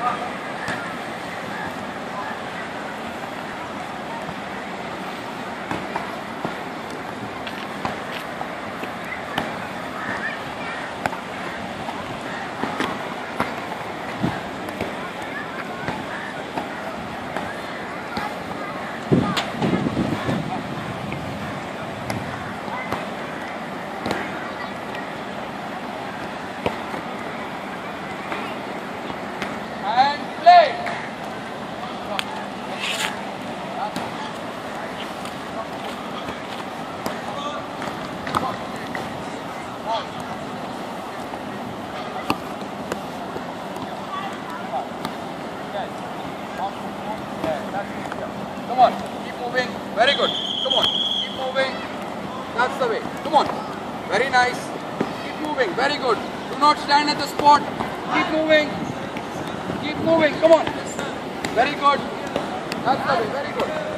Come on, keep moving. Very good. Come on, keep moving. That's the way. Come on. Very nice. Keep moving. Very good. Do not stand at the spot. Keep moving. Keep moving. Come on. Very good. That's the way. Very good.